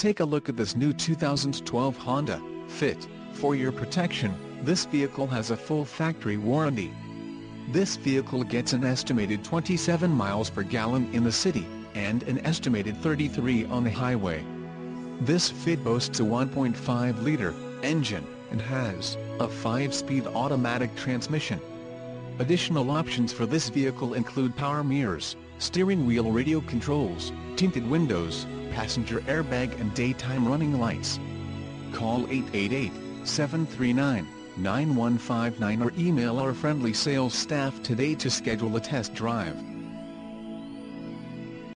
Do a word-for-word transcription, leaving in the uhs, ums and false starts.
Take a look at this new two thousand twelve Honda Fit. For your protection, this vehicle has a full factory warranty. This vehicle gets an estimated twenty-seven miles per gallon in the city, and an estimated thirty-three on the highway. This Fit boasts a one point five liter engine, and has a five speed automatic transmission. Additional options for this vehicle include power mirrors, steering wheel radio controls, tinted windows, passenger airbag and daytime running lights. Call eight eight eight, seven three nine, nine one five nine or email our friendly sales staff today to schedule a test drive.